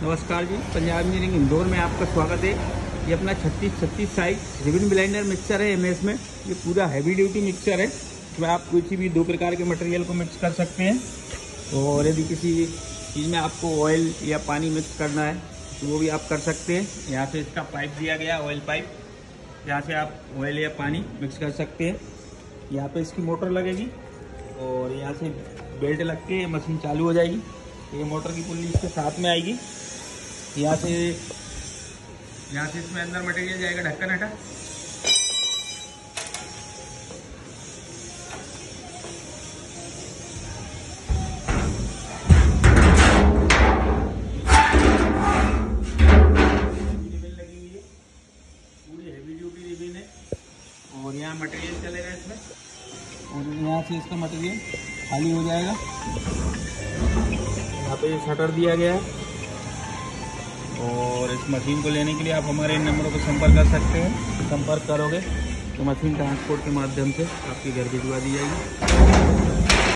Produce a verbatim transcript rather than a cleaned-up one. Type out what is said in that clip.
नमस्कार जी, पंजाब इंजीनियरिंग इंदौर में आपका स्वागत है। ये अपना छत्तीस छत्तीस साइज रिबन ब्लेंडर मिक्सर है एम एस में। ये पूरा हैवी ड्यूटी मिक्सर है। इसमें आप किसी भी दो प्रकार के मटेरियल को मिक्स कर सकते हैं। और यदि किसी चीज़ में आपको ऑयल या पानी मिक्स करना है तो वो भी आप कर सकते हैं। यहाँ से इसका पाइप दिया गया, ऑयल पाइप, यहाँ से आप ऑयल या पानी मिक्स कर सकते हैं। यहाँ पे इसकी मोटर लगेगी और यहाँ से बेल्ट लग के मशीन चालू हो जाएगी। ये मोटर की पुल्ली इसके साथ में आएगी। यहाँ से यहाँ से इसमें अंदर मटेरियल जाएगा, ढक्कन हटा। रिबन लगी हुई है, पूरी हैवी ड्यूटी रिबन है। और यहाँ मटेरियल चलेगा इसमें, और यहाँ से इसका मटेरियल खाली हो जाएगा। यहाँ पे शटर दिया गया है। और इस मशीन को लेने के लिए आप हमारे इन नंबरों पर संपर्क कर सकते हैं। संपर्क करोगे तो मशीन ट्रांसपोर्ट के माध्यम से आपके घर भिजवा दी जाएगी।